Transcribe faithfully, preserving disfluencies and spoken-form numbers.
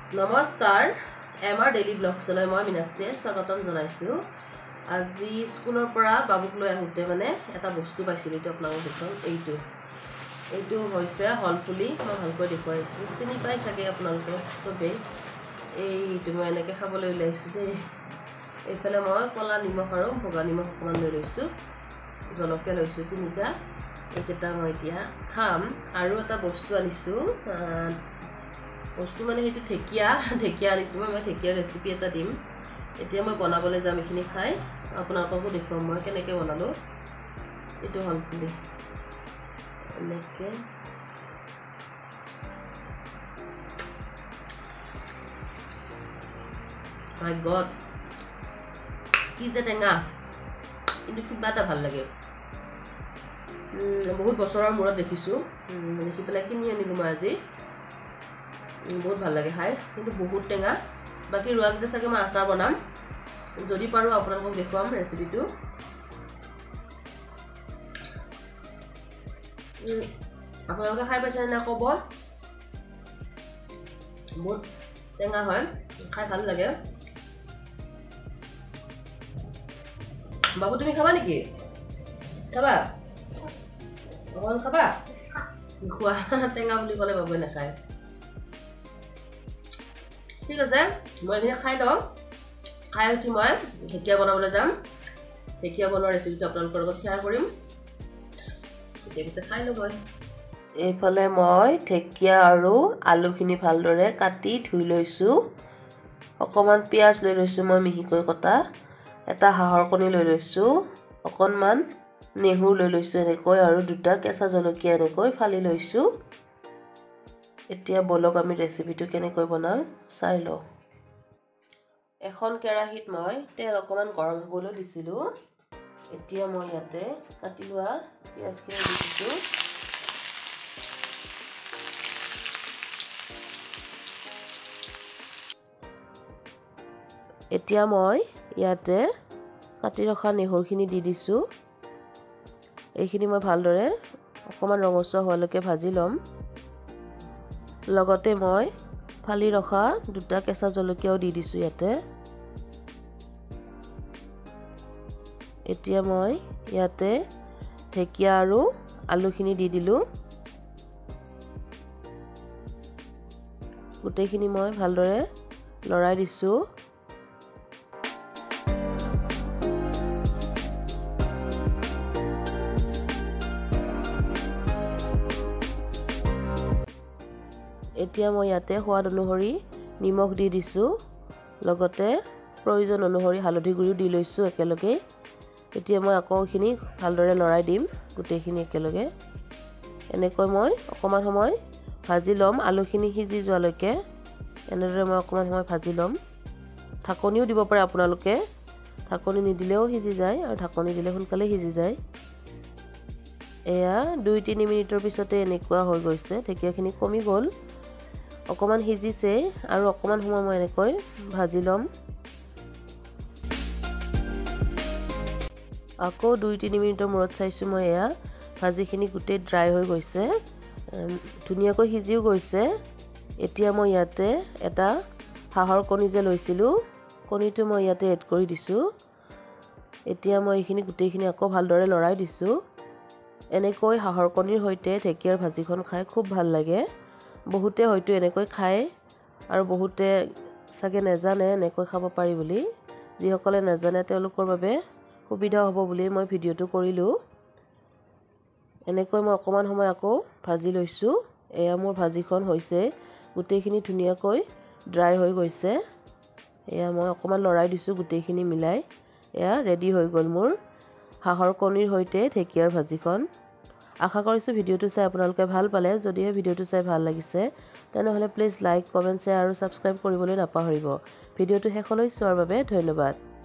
নমস্কাৰ এমৰ ডেইলি ব্লগছলৈ মই মিনাক্ষীয়ে স্বাগতম জনাইছো। আজি স্কুলৰ পৰা বাবুক লৈ আহোঁতে মানে এটা বস্তু পাইছিলোঁ, এইটো আপোনালোকক দেখুৱাম। এইটো এইটো হৈছে হলপুলি। মই ভালকৈ দেখুৱাইছোঁ, চিনি পাই চাগে আপোনালোকে চবেই। এইটো মই এনেকৈ খাবলৈ ওলাইছোঁ দেই। এইফালে মই ক'লা নিমখ আৰু বগা নিমখ অকণমান লৈ লৈছোঁ, জলকীয়া লৈছোঁ তিনিটা। এইকেইটা মই এতিয়া খাম। আৰু এটা বস্তু আনিছোঁ, বস্তু মানে সেইটো ঢেকীয়া ঢেকীয়া আনিছোঁ মই। মই ঢেকীয়াৰ ৰেচিপি এটা দিম। এতিয়া মই বনাবলৈ যাম। এইখিনি খাই আপোনালোককো দেখুৱাম মই কেনেকৈ বনালোঁ। এইটো হলপুলি এনেকৈ মাই গড, কি যে টেঙা, কিন্তু কিবা এটা ভাল লাগে। বহুত বছৰৰ মূৰত দেখিছোঁ, দেখি পেলাই কিনি আনিলোঁ মই আজি। বহুত ভাল লাগে খাই, কিন্তু বহুত টেঙা। বাকী ৰোৱাকেইটা চাগে মই আচাৰ বনাম, যদি পাৰোঁ আপোনালোকক দেখুৱাম ৰেচিপিটো। আপোনালোকে খাই পাইছেনে নাই ক'ব। বহুত টেঙা হয়, খাই ভাল লাগে। বাবু তুমি খাবা নেকি? খাবা অকণ খাবা? খোৱা, টেঙা বুলি ক'লে বাবুৱে নাখায়। ঠিক আছে, মই এইখিনি খাই লওঁ। খাই উঠি মই ঢেকীয়া বনাবলৈ যাম। ঢেকীয়া বনোৱাৰ ৰেচিপিটো আপোনালোকৰ লগত শ্বেয়াৰ কৰিম। এতিয়া পিছে খাই লওঁ মই। এইফালে মই ঢেকীয়া আৰু আলুখিনি ভালদৰে কাটি ধুই লৈছোঁ। অকণমান পিঁয়াজ লৈ লৈছোঁ মই মিহিকৈ কটা। এটা হাঁহৰ কণী লৈ লৈছোঁ, অকণমান নেহৰু লৈ লৈছোঁ এনেকৈ, আৰু দুটা কেঁচা জলকীয়া এনেকৈ ফালি লৈছোঁ। এতিয়া বলক আমি ৰেচিপিটো কেনেকৈ বনাওঁ চাই লওঁ। এখন কেৰাহীত মই তেল অকণমান গৰম হ'বলৈ দিছিলোঁ। এতিয়া মই ইয়াতে কাটি লোৱা পিঁয়াজখিনি দি দিছোঁ। এতিয়া মই ইয়াতে কাটি ৰখা নেহৰুখিনি দি দিছোঁ। এইখিনি মই ভালদৰে অকণমান ৰঙচুৱা হোৱালৈকে ভাজি ল'ম। লগতে মই ফালি ৰখা দুটা কেঁচা জলকীয়াও দি দিছোঁ ইয়াতে। এতিয়া মই ইয়াতে ঢেকীয়া আৰু আলুখিনি দি দিলোঁ। গোটেইখিনি মই ভালদৰে লৰাই দিছোঁ। এতিয়া মই ইয়াতে সোৱাদ অনুসৰি নিমখ দি দিছোঁ, লগতে প্ৰয়োজন অনুসৰি হালধি গুড়িও দি লৈছোঁ একেলগে। এতিয়া মই আকৌ এইখিনি ভালদৰে লৰাই দিম গোটেইখিনি একেলগে। এনেকৈ মই অকণমান সময় ভাজি ল'ম, আলুখিনি সিজি যোৱালৈকে। এনেদৰে মই অকণমান সময় ভাজি ল'ম। ঢাকনিও দিব পাৰে আপোনালোকে, ঢাকনি নিদিলেও সিজি যায়, আৰু ঢাকনি দিলে সোনকালে সিজি যায়। এয়া দুই তিনি মিনিটৰ পিছতে এনেকুৱা হৈ গৈছে, ঢেকীয়াখিনি কমি গ'ল, অকণমান সিজিছে, আৰু অকণমান সময় মই এনেকৈ ভাজি ল'ম। আকৌ দুই তিনি মিনিটৰ মূৰত চাইছোঁ মই, এয়া ভাজিখিনি গোটেই ড্ৰাই হৈ গৈছে, ধুনীয়াকৈ সিজিও গৈছে। এতিয়া মই ইয়াতে এটা হাঁহৰ কণী যে লৈছিলোঁ, কণীটো মই ইয়াতে এড কৰি দিছোঁ। এতিয়া মই এইখিনি গোটেইখিনি আকৌ ভালদৰে লৰাই দিছোঁ। এনেকৈ হাঁহৰ কণীৰ সৈতে ঢেকীয়াৰ ভাজিখন খাই খুব ভাল লাগে। বহুতে হয়তো এনেকৈ খায়, আৰু বহুতে চাগে নাজানে এনেকৈ খাব পাৰি বুলি। যিসকলে নাজানে তেওঁলোকৰ বাবে সুবিধা হ'ব বুলি মই ভিডিঅ'টো কৰিলোঁ। এনেকৈ মই অকণমান সময় আকৌ ভাজি লৈছোঁ। এয়া মোৰ ভাজিখন হৈছে, গোটেইখিনি ধুনীয়াকৈ ড্ৰাই হৈ গৈছে। এয়া মই অকণমান লৰাই দিছোঁ গোটেইখিনি মিলাই। এয়া ৰেডি হৈ গ'ল মোৰ হাঁহৰ কণীৰ সৈতে ঢেকীয়াৰ ভাজিখন। আশা কৰিছোঁ ভিডিঅ'টো চাই আপোনালোকে ভাল পালে। যদিহে ভিডিঅ'টো চাই ভাল লাগিছে তেনেহ'লে প্লিজ লাইক, কমেণ্ট, শ্বেয়াৰ আৰু ছাবস্ক্ৰাইব কৰিবলৈ নাপাহৰিব। ভিডিঅ'টো শেষলৈ চোৱাৰ বাবে ধন্যবাদ।